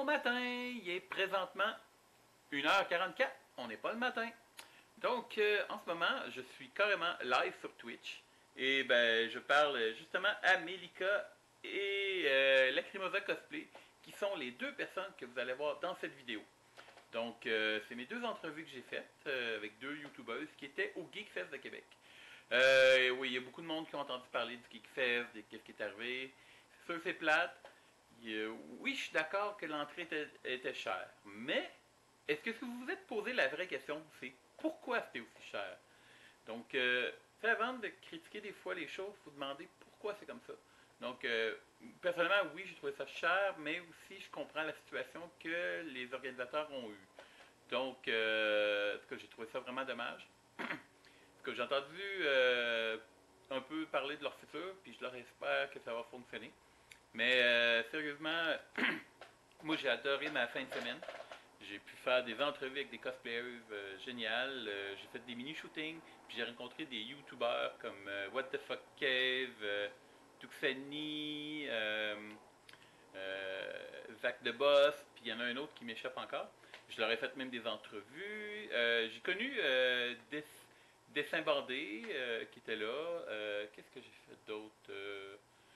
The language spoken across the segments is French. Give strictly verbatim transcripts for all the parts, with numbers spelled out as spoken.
matin. Il est présentement une heure quarante-quatre. On n'est pas le matin. Donc, euh, en ce moment, je suis carrément live sur Twitch. Et ben, je parle justement à Melika et euh, Lacrimosa Cosplay, qui sont les deux personnes que vous allez voir dans cette vidéo. Donc, euh, c'est mes deux entrevues que j'ai faites euh, avec deux youtubeuses qui étaient au Geekfest de Québec. Euh, oui, il y a beaucoup de monde qui ont entendu parler du Geekfest, de qu'est-ce qui est arrivé. C'est sûr, c'est plate. Euh, oui, je suis d'accord que l'entrée était, était chère. Mais, est-ce que vous vous êtes posé la vraie question, c'est pourquoi c'était aussi cher? Donc, euh, avant de critiquer des fois les choses, il faut demander pourquoi c'est comme ça. Donc, euh, personnellement, oui, j'ai trouvé ça cher, mais aussi je comprends la situation que les organisateurs ont eue. Donc, euh, en tout cas, j'ai trouvé ça vraiment dommage. Parce que j'ai entendu euh, un peu parler de leur futur, puis je leur espère que ça va fonctionner. Mais euh, sérieusement, moi j'ai adoré ma fin de semaine. J'ai pu faire des entrevues avec des cosplayers euh, géniales. Euh, j'ai fait des mini-shootings. Puis j'ai rencontré des youtubeurs comme euh, What the Fuck Cave, euh, Tuxani, euh, euh, Zach the Boss. Puis il y en a un autre qui m'échappe encore. Je leur ai fait même des entrevues. Euh, j'ai connu euh, des, Dessin Bandé euh, qui était là. Euh, Qu'est-ce que j'ai fait d'autre? Euh,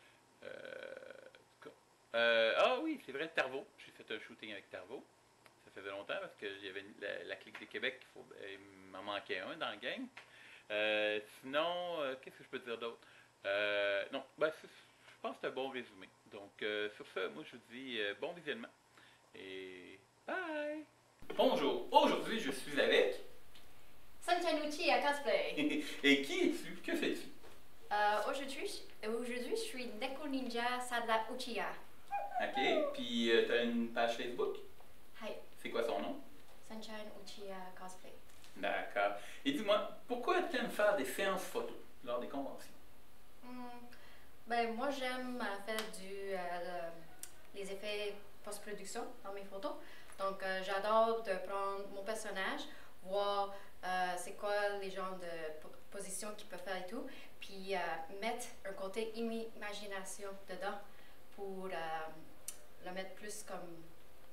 euh, euh, ah oui, c'est vrai, Tarvo. J'ai fait un shooting avec Tarvo. Ça faisait longtemps parce qu'il y avait la, la clique de Québec, il, faut, il m'en manquait un dans le game. Euh, sinon, euh, qu'est-ce que je peux dire d'autre? Euh, non, ben, je pense que c'est un bon résumé. Donc, euh, sur ce, moi je vous dis euh, bon visionnement et bye! Bonjour, aujourd'hui je suis avec. Sunshine Uchiha Cosplay. Et qui es-tu? Que fais-tu? Euh, aujourd'hui, aujourd'hui, je suis Neko Ninja Sadla Uchiha. Ok, puis euh, tu as une page Facebook? Hi. C'est quoi son nom? Sunshine Uchiha Cosplay. D'accord. Et dis-moi, pourquoi tu aimes faire des séances photos lors des conventions? Hmm. Ben, moi, j'aime euh, faire du, euh, le- les effets post-production dans mes photos. Donc, euh, j'adore de prendre mon personnage, voir euh, c'est quoi les genres de po positions qu'il peut faire et tout, puis euh, mettre un côté imagination dedans pour euh, le mettre plus comme...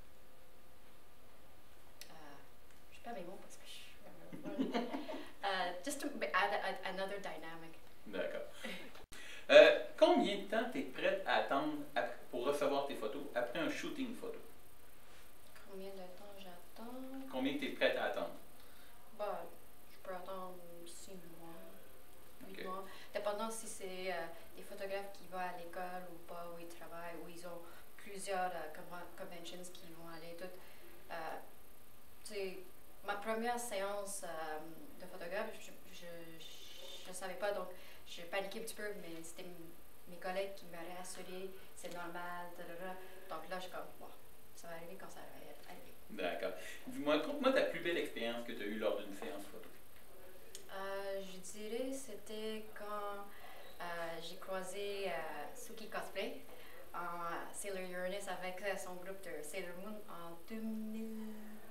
Je sais pas mes mots parce que je suis... uh, just to add a, another dynamic. D'accord. Euh, combien de temps tu es prête à attendre après, pour recevoir tes photos après un shooting photo? Combien de temps j'attends? Combien tu es prête à attendre? Bah, je peux attendre six mois, huit Okay. mois. Dépendant si c'est euh, des photographes qui vont à l'école ou pas, où ils travaillent, où ils ont plusieurs euh, conventions qui vont aller toutes. Euh, c'est ma première séance euh, de photographe, je ne savais pas, donc j'ai paniqué un petit peu, mais c'était mes collègues qui m'avaient assuré, c'est normal, tadada. Donc là, je suis comme, bon, ça va arriver quand ça va arriver. D'accord. Dis-moi, conte-moi ta plus belle expérience que tu as eue lors d'une séance photo. Euh, je dirais c'était quand euh, j'ai croisé euh, Suki Cosplay en Sailor Uranus avec euh, son groupe de Sailor Moon en deux mille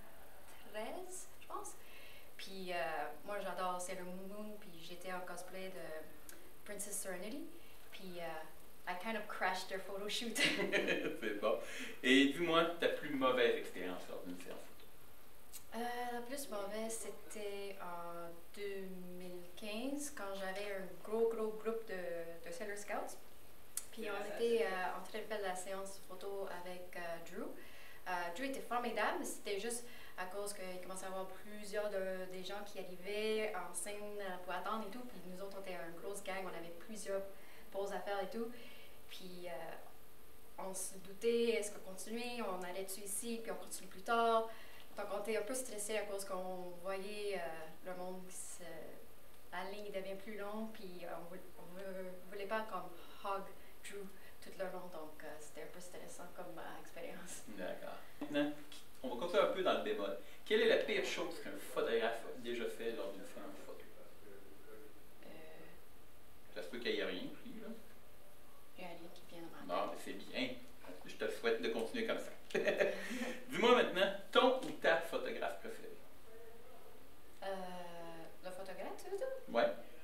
treize, je pense. Puis euh, moi j'adore Sailor Moon, puis j'étais en cosplay de Princess Serenity. Puis uh, I kind of crashed their photo shoot. C'est bon. Et dis-moi ta plus mauvaise expérience lors d'une séance photo. Euh, la plus mauvaise, c'était en deux mille quinze, quand j'avais un gros, gros groupe de, de Sailor Scouts. Puis on était euh, en train de faire la séance photo avec euh, Drew. Euh, Drew était formidable, c'était juste à cause qu'il commençait à y avoir plusieurs de, des gens qui arrivaient en scène pour attendre et tout. Puis nous autres, on était une grosse gang, on avait plusieurs poses à faire et tout. Puis euh, on se doutait, est-ce qu'on continuait, on allait dessus ici, puis on continue plus tard. Donc on était un peu stressé à cause qu'on voyait euh, le monde, se, la ligne devient plus longue, puis on ne voulait pas comme hug Drew tout le long, donc euh, c'était un peu stressant comme euh, expérience. D'accord. Maintenant, on va continuer un peu dans le bémol. Quelle est la pire chose qu'un photographe a déjà fait lors d'une séance photo? Euh, Ça se peut qu'il n'y ait rien pris, là. Il y a rien qui vient de ma tête. Non, mais c'est bien. Je te souhaite de continuer comme ça. Dis-moi maintenant, ton ou ta photographe préférée? Euh, le photographe, tu veux dire? Ouais.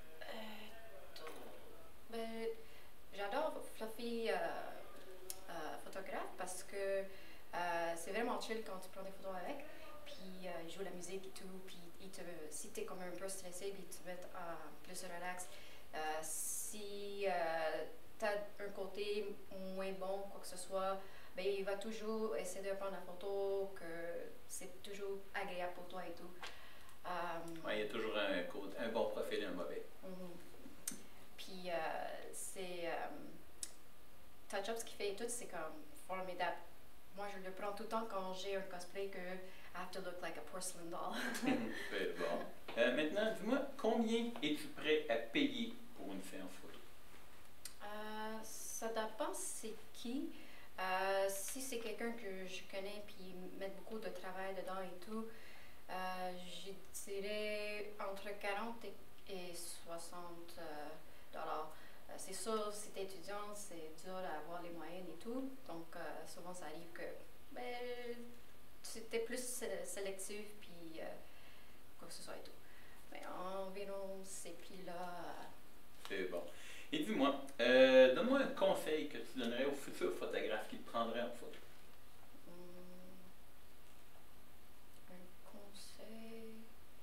Euh, ben, j'adore Fluffy euh, euh, photographe parce que euh, c'est c'est vraiment chill quand tu prends des photos avec. Puis euh, il joue la musique et tout. Puis il te, si tu es comme un peu stressé, puis tu te mets à plus relax. Euh, si euh, tu as un côté moins bon, quoi que ce soit, ben, il va toujours essayer de prendre la photo, que c'est toujours agréable pour toi et tout. Um, oui, il y a toujours un, code, un bon profil et un mauvais. Mm-hmm. Puis euh, c'est. Um, Touch-up, ce qu'il fait et tout, c'est comme formidable. Moi, je le prends tout le temps quand j'ai un cosplay que I have to look like a porcelain doll. C'est bon. Euh, maintenant, dis-moi, combien es-tu prêt à payer pour une séance photo? Euh, ça dépend c'est qui. Euh, si c'est quelqu'un que je connais puis met beaucoup de travail dedans et tout, euh, je dirais entre quarante et soixante euh, dollars. Euh, c'est sûr, si tu es étudiant, c'est dur d'avoir les moyens et tout. Donc, euh, souvent, ça arrive que ben, tu es plus sé- sélectif puis euh, quoi que ce soit et tout. Mais environ ces prix-là. Euh, c'est bon. Et dis-moi, euh, donne-moi un conseil que tu donnerais aux futurs photographes qui te prendraient en photo. Hum, un conseil.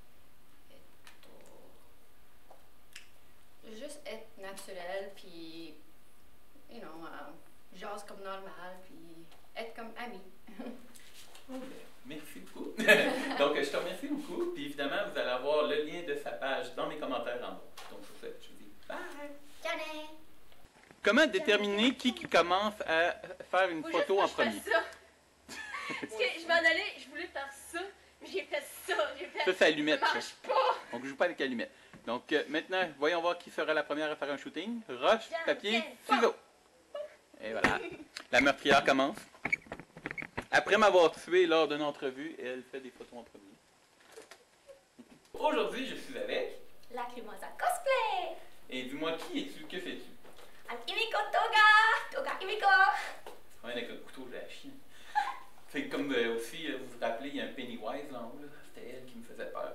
Être, juste être naturel, puis, you know, uh, jase comme normal, puis être comme ami. Oh, ben, merci beaucoup. Donc, je te remercie beaucoup. Puis évidemment, vous allez avoir le lien de sa page dans mes commentaires en bas. Donc, sur ce, je vous dis bye. Ciao! Comment déterminer qui, qui commence à faire une Faut photo en juste que je premier? fasse ça. Parce que je m'en allais, je voulais faire ça, mais j'ai fait ça, j'ai fait Ça, c'est allumette. ça marche pas. On ne joue pas avec allumette. Donc, euh, maintenant, voyons voir qui sera la première à faire un shooting. Roche, Tiens, papier, tiens, ciseaux. Et voilà. La meurtrière commence. Après m'avoir tué lors d'une entrevue, elle fait des photos en premier. Aujourd'hui, je suis avec. Lacrimosa cosplay! Et dis-moi, qui es-tu? Que fais-tu? Imiko Toga! Toga Imiko! Ouais, avec le couteau, j'ai la chienne. C'est comme euh, aussi, euh, vous vous rappelez, il y a un Pennywise là en haut, là. C'était elle qui me faisait peur.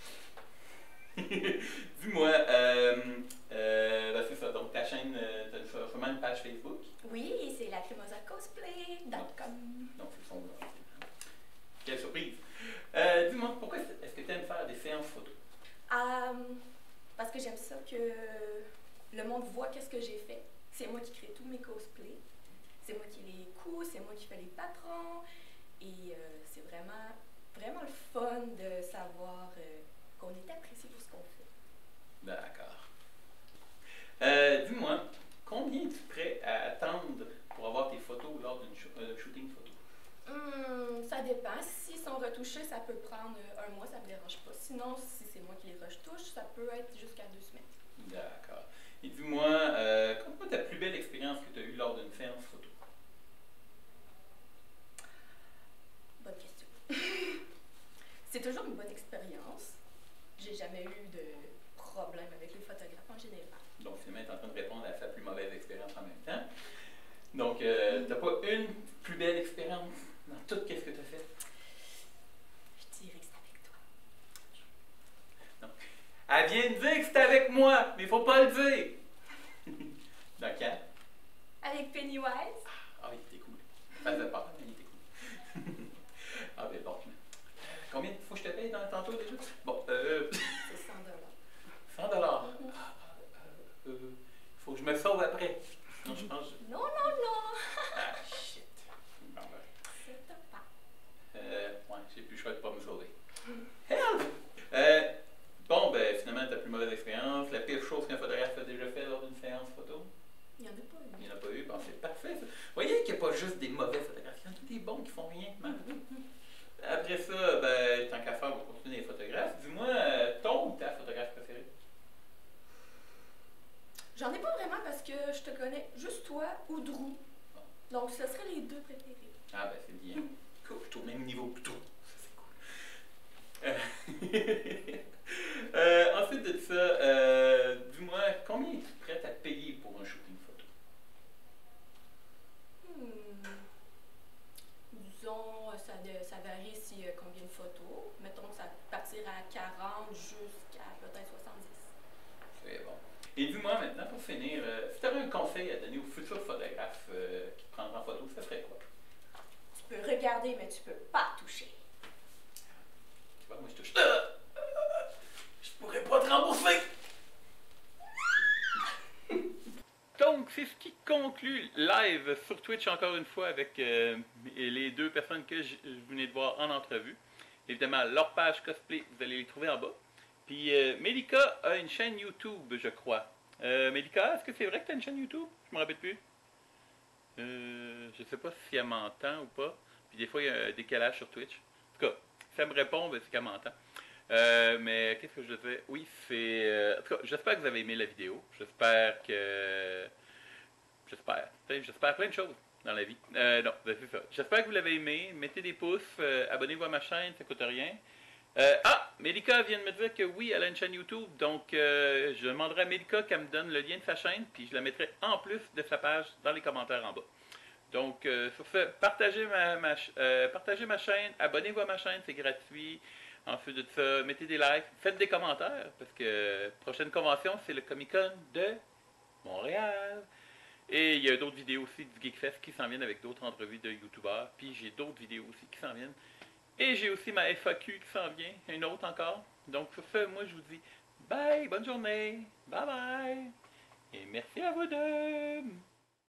Dis-moi, euh, euh, ben c'est ça, donc ta chaîne, euh, tu as sûrement une page Facebook. Oui, c'est lacrimosa cosplay point com. Donc c'est son nom. Quelle surprise! Euh, dis-moi, pourquoi est-ce que tu aimes faire des séances photos? Um, parce que j'aime ça que le monde voit qu'est-ce que j'ai fait. C'est moi qui crée tous mes cosplays. C'est moi qui les couds, c'est moi qui fais les patrons. Et euh, c'est vraiment, vraiment le fun de savoir euh, qu'on est apprécié pour ce qu'on fait. D'accord. Euh, dis-moi, combien es-tu prêt à attendre pour avoir tes photos lors d'un euh, shooting photo? Hum, ça dépend. S'ils sont retouchés, ça peut prendre un mois, ça me dérange pas. Sinon, si c'est moi qui les retouche, ça peut être jusqu'à deux semaines. D'accord. Et dis-moi, euh, quelle est ta plus belle expérience que tu as eue lors d'une séance photo? Bonne question. C'est toujours une bonne expérience. J'ai jamais eu de problème avec les photographes en général. Donc, finalement, tu es en train de répondre à sa plus mauvaise expérience en même temps. Donc, euh, tu n'as pas une plus belle expérience dans tout ce que tu as fait? Je dirais que c'est avec toi. Non. Elle vient de dire que c'était avec moi, mais il faut pas le dire. Dans quel? Avec Pennywise? Ah, il était cool. Ça faisait peur, mais il était cool. Ah, ben bon. Combien de fois je te paye dans tantôt déjà? Bon, euh. C'est cent dollars. cent dollars. Mm-hmm. Ah, euh, euh, faut que je me sauve après. Sinon, je pense. que- Non, non, non! Ah, shit. Bon, ben. C'est pas. Euh, ouais, j'ai plus le choix de pas me sauver. Help! Euh, bon, ben, finalement, ta plus mauvaise expérience, la pire chose qu'un photographe a déjà fait lors d'une séance photo? Il n'y en a pas Il eu. n'y en a pas eu, bon, c'est parfait ça. Vous voyez qu'il n'y a pas juste des mauvais photographes, il y en a des bons qui font rien. Mal. Après ça, ben, tant qu'à faire, on va continuer les photographes. Dis-moi, euh, ton ou ta photographe préférée? J'en ai pas vraiment parce que je te connais juste toi ou Drew. Donc, ce seraient les deux préférés. Ah, ben, c'est bien. Cool, je suis au même niveau que toi. Ça, c'est cool. Euh, euh, ensuite de ça, euh, dis-moi, combien es-tu prête à payer pour un shooting photo? Hmm. Disons, ça, de- ça varie si euh, combien de photos. Mettons que ça peut partir à quarante jusqu'à peut-être soixante-dix. C'est bon. Et dis-moi maintenant, pour finir, euh, si tu avais un conseil à donner aux futurs photographes euh, qui te prendraient en photo, ça serait quoi? peux regarder, mais tu peux pas toucher. Tu vois, moi je touche. Euh, euh, je pourrais pas te rembourser. Donc, c'est ce qui conclut live sur Twitch encore une fois avec euh, les deux personnes que je, je venais de voir en entrevue. Évidemment, leur page cosplay, vous allez les trouver en bas. Puis, euh, Melika a une chaîne YouTube, je crois. Euh, Melika, est-ce que c'est vrai que tu as une chaîne YouTube? Je me rappelle plus. Euh, je sais pas si elle m'entend ou pas. Puis des fois, il y a un décalage sur Twitch. En tout cas, si elle me répond, ben, c'est qu'elle m'entend. Euh, mais qu'est-ce que je disais? Oui, c'est... Euh, en tout cas, j'espère que vous avez aimé la vidéo. J'espère que... J'espère. J'espère plein de choses dans la vie. Euh, non, ben, c'est ça. J'espère que vous l'avez aimé. Mettez des pouces. Euh, Abonnez-vous à ma chaîne, ça coûte rien. Euh, ah! Melika vient de me dire que oui, elle a une chaîne YouTube. Donc, euh, je demanderai à Melika qu'elle me donne le lien de sa chaîne. Puis, je la mettrai en plus de sa page dans les commentaires en bas. Donc, euh, sur ce, partagez ma, ma, euh, partagez ma chaîne. Abonnez-vous à ma chaîne, c'est gratuit. Ensuite de ça, mettez des likes, faites des commentaires, parce que euh, prochaine convention, c'est le Comic-Con de Montréal. Et il y a d'autres vidéos aussi du GeekFest qui s'en viennent avec d'autres entrevues de YouTubeurs. Puis j'ai d'autres vidéos aussi qui s'en viennent. Et j'ai aussi ma F A Q qui s'en vient, une autre encore. Donc sur ce, moi je vous dis bye, bonne journée, bye bye. Et merci à vous deux.